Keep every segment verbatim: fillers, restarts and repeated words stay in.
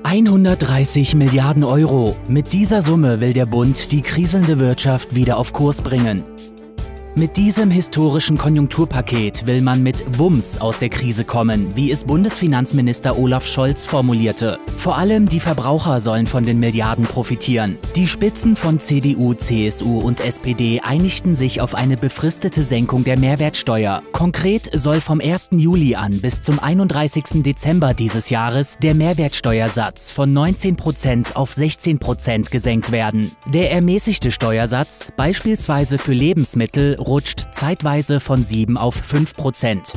hundertdreißig Milliarden Euro. Mit dieser Summe will der Bund die kriselnde Wirtschaft wieder auf Kurs bringen. Mit diesem historischen Konjunkturpaket will man mit Wumms aus der Krise kommen, wie es Bundesfinanzminister Olaf Scholz formulierte. Vor allem die Verbraucher sollen von den Milliarden profitieren. Die Spitzen von C D U, C S U und S P D einigten sich auf eine befristete Senkung der Mehrwertsteuer. Konkret soll vom ersten Juli an bis zum einunddreißigsten Dezember dieses Jahres der Mehrwertsteuersatz von neunzehn Prozent auf sechzehn Prozent gesenkt werden. Der ermäßigte Steuersatz, beispielsweise für Lebensmittel, rutscht zeitweise von sieben auf fünf Prozent.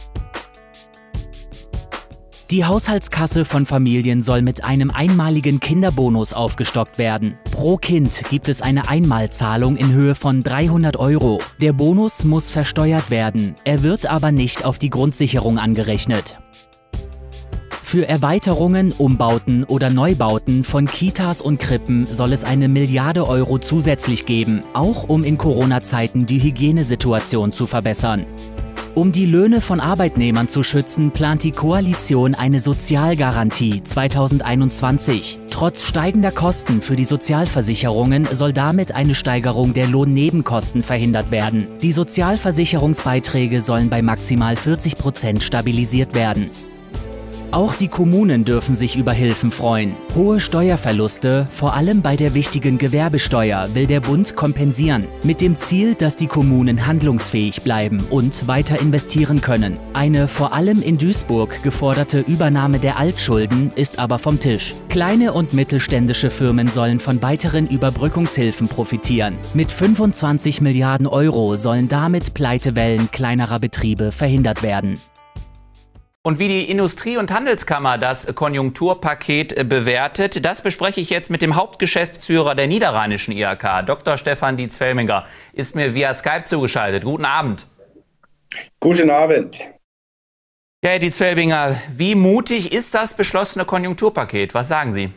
Die Haushaltskasse von Familien soll mit einem einmaligen Kinderbonus aufgestockt werden. Pro Kind gibt es eine Einmalzahlung in Höhe von dreihundert Euro. Der Bonus muss versteuert werden, er wird aber nicht auf die Grundsicherung angerechnet. Für Erweiterungen, Umbauten oder Neubauten von Kitas und Krippen soll es eine Milliarde Euro zusätzlich geben, auch um in Corona-Zeiten die Hygienesituation zu verbessern. Um die Löhne von Arbeitnehmern zu schützen, plant die Koalition eine Sozialgarantie zweitausendeinundzwanzig. Trotz steigender Kosten für die Sozialversicherungen soll damit eine Steigerung der Lohnnebenkosten verhindert werden. Die Sozialversicherungsbeiträge sollen bei maximal vierzig Prozent stabilisiert werden. Auch die Kommunen dürfen sich über Hilfen freuen. Hohe Steuerverluste, vor allem bei der wichtigen Gewerbesteuer, will der Bund kompensieren, mit dem Ziel, dass die Kommunen handlungsfähig bleiben und weiter investieren können. Eine vor allem in Duisburg geforderte Übernahme der Altschulden ist aber vom Tisch. Kleine und mittelständische Firmen sollen von weiteren Überbrückungshilfen profitieren. Mit fünfundzwanzig Milliarden Euro sollen damit Pleitewellen kleinerer Betriebe verhindert werden. Und wie die Industrie- und Handelskammer das Konjunkturpaket bewertet, das bespreche ich jetzt mit dem Hauptgeschäftsführer der niederrheinischen I H K, Doktor Stefan Dietz-Felbinger, ist mir via Skype zugeschaltet. Guten Abend. Guten Abend. Ja, Herr Dietz-Felbinger, wie mutig ist das beschlossene Konjunkturpaket? Was sagen Sie?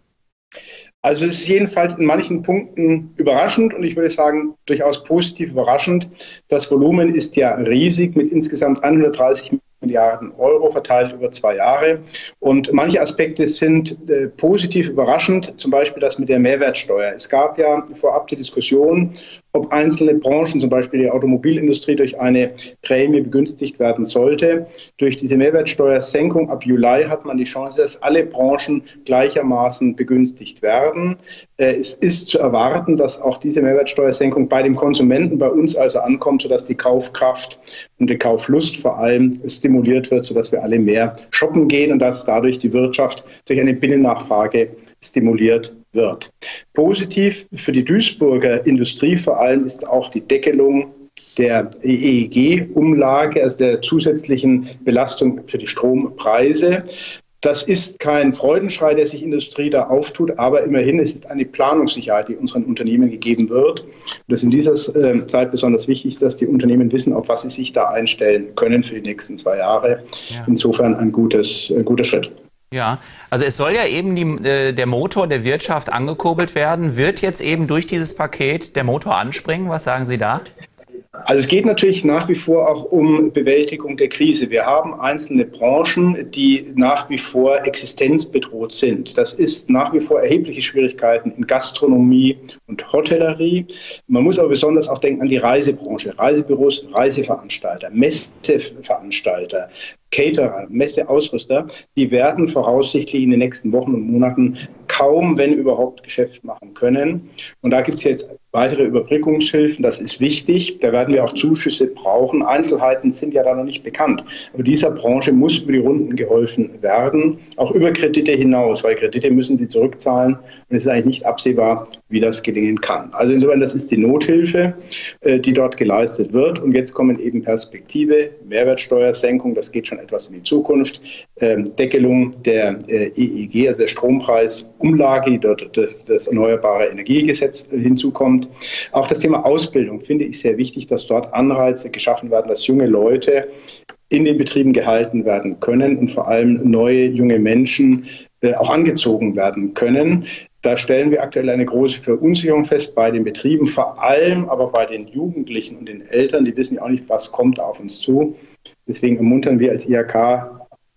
Also es ist jedenfalls in manchen Punkten überraschend und ich würde sagen durchaus positiv überraschend. Das Volumen ist ja riesig mit insgesamt hundertdreißig Milliarden Euro verteilt über zwei Jahre. Und manche Aspekte sind äh, positiv überraschend, zum Beispiel das mit der Mehrwertsteuer. Es gab ja vorab die Diskussion, ob einzelne Branchen, zum Beispiel die Automobilindustrie, durch eine Prämie begünstigt werden sollte. Durch diese Mehrwertsteuersenkung ab Juli hat man die Chance, dass alle Branchen gleichermaßen begünstigt werden. Äh, es ist zu erwarten, dass auch diese Mehrwertsteuersenkung bei dem Konsumenten, bei uns also ankommt, sodass die Kaufkraft und die Kauflust vor allem stimuliert wird, sodass wir alle mehr shoppen gehen und dass dadurch die Wirtschaft durch eine Binnennachfrage stimuliert wird. Positiv für die Duisburger Industrie vor allem ist auch die Deckelung der E E G-Umlage, also der zusätzlichen Belastung für die Strompreise. Das ist kein Freudenschrei, der sich Industrie da auftut, aber immerhin es ist eine Planungssicherheit, die unseren Unternehmen gegeben wird. Und das ist in dieser äh, Zeit besonders wichtig, dass die Unternehmen wissen, auf was sie sich da einstellen können für die nächsten zwei Jahre. Ja. Insofern ein gutes, äh, guter Schritt. Ja, also es soll ja eben die, äh, der Motor der Wirtschaft angekurbelt werden. Wird jetzt eben durch dieses Paket der Motor anspringen? Was sagen Sie da? Also es geht natürlich nach wie vor auch um Bewältigung der Krise. Wir haben einzelne Branchen, die nach wie vor existenzbedroht sind. Das ist nach wie vor erhebliche Schwierigkeiten in Gastronomie und Hotellerie. Man muss aber besonders auch denken an die Reisebranche, Reisebüros, Reiseveranstalter, Messeveranstalter, Caterer, Messeausrüster, die werden voraussichtlich in den nächsten Wochen und Monaten kaum, wenn überhaupt, Geschäft machen können. Und da gibt es jetzt weitere Überbrückungshilfen, das ist wichtig. Da werden wir auch Zuschüsse brauchen. Einzelheiten sind ja da noch nicht bekannt. Aber dieser Branche muss über die Runden geholfen werden, auch über Kredite hinaus, weil Kredite müssen sie zurückzahlen. Und es ist eigentlich nicht absehbar, wie das gelingen kann. Also insofern, das ist die Nothilfe, die dort geleistet wird. Und jetzt kommen eben Perspektive, Mehrwertsteuersenkung, das geht schon etwas in die Zukunft, Deckelung der E E G, also der Strompreisumlage, die dort das, das Erneuerbare Energiegesetz hinzukommt. Auch das Thema Ausbildung finde ich sehr wichtig, dass dort Anreize geschaffen werden, dass junge Leute in den Betrieben gehalten werden können und vor allem neue junge Menschen äh, auch angezogen werden können. Da stellen wir aktuell eine große Verunsicherung fest bei den Betrieben, vor allem aber bei den Jugendlichen und den Eltern. Die wissen ja auch nicht, was kommt auf uns zu. Deswegen ermuntern wir als I H K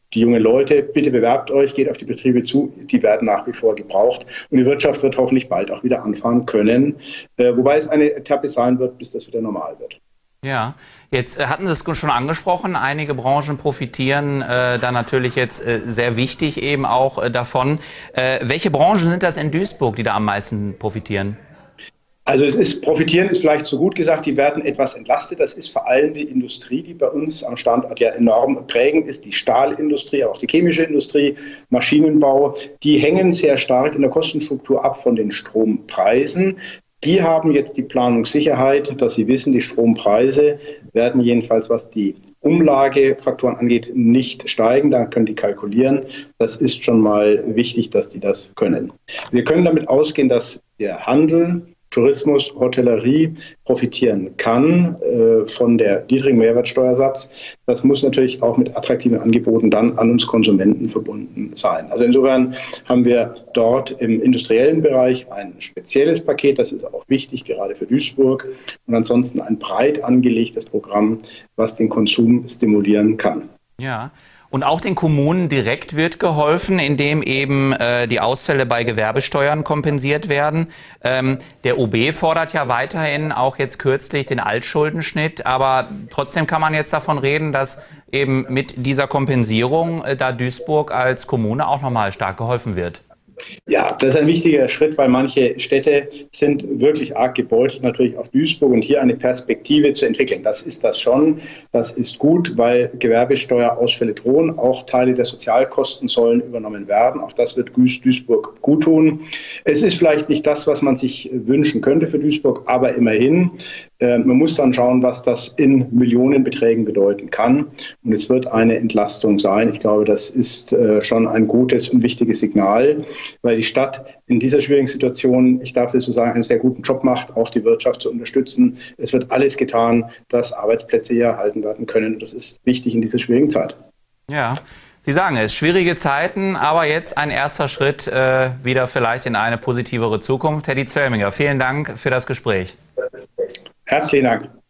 die jungen Leute, bitte bewerbt euch, geht auf die Betriebe zu, die werden nach wie vor gebraucht. Und die Wirtschaft wird hoffentlich bald auch wieder anfahren können, äh, wobei es eine Etappe sein wird, bis das wieder normal wird. Ja, jetzt äh, hatten Sie es schon angesprochen, einige Branchen profitieren äh, da natürlich jetzt äh, sehr wichtig eben auch äh, davon. Äh, welche Branchen sind das in Duisburg, die da am meisten profitieren? Also es ist, profitieren ist vielleicht zu gut gesagt, die werden etwas entlastet. Das ist vor allem die Industrie, die bei uns am Standort ja enorm prägend ist, die Stahlindustrie, aber auch die chemische Industrie, Maschinenbau. Die hängen sehr stark in der Kostenstruktur ab von den Strompreisen. Die haben jetzt die Planungssicherheit, dass sie wissen, die Strompreise werden jedenfalls, was die Umlagefaktoren angeht, nicht steigen. Da können die kalkulieren. Das ist schon mal wichtig, dass die das können. Wir können damit ausgehen, dass der Handel, Tourismus, Hotellerie profitieren kann äh, von der niedrigen Mehrwertsteuersatz. Das muss natürlich auch mit attraktiven Angeboten dann an uns Konsumenten verbunden sein. Also insofern haben wir dort im industriellen Bereich ein spezielles Paket, das ist auch wichtig, gerade für Duisburg. Und ansonsten ein breit angelegtes Programm, was den Konsum stimulieren kann. Ja. Und auch den Kommunen direkt wird geholfen, indem eben äh, die Ausfälle bei Gewerbesteuern kompensiert werden. Ähm, der O B fordert ja weiterhin auch jetzt kürzlich den Altschuldenschnitt. Aber trotzdem kann man jetzt davon reden, dass eben mit dieser Kompensierung äh, da Duisburg als Kommune auch nochmal stark geholfen wird. Ja, das ist ein wichtiger Schritt, weil manche Städte sind wirklich arg gebeutelt, natürlich auch Duisburg, und hier eine Perspektive zu entwickeln. Das ist das schon. Das ist gut, weil Gewerbesteuerausfälle drohen. Auch Teile der Sozialkosten sollen übernommen werden. Auch das wird Duisburg gut tun. Es ist vielleicht nicht das, was man sich wünschen könnte für Duisburg, aber immerhin. Äh, man muss dann schauen, was das in Millionenbeträgen bedeuten kann. Und es wird eine Entlastung sein. Ich glaube, das ist äh, schon ein gutes und wichtiges Signal, weil die Stadt in dieser schwierigen Situation, ich darf das so sagen, einen sehr guten Job macht, auch die Wirtschaft zu unterstützen. Es wird alles getan, dass Arbeitsplätze hier erhalten werden können. Das ist wichtig in dieser schwierigen Zeit. Ja, Sie sagen es, schwierige Zeiten, aber jetzt ein erster Schritt äh, wieder vielleicht in eine positivere Zukunft. Herr Dietz-Felminger, vielen Dank für das Gespräch. Herzlichen Dank.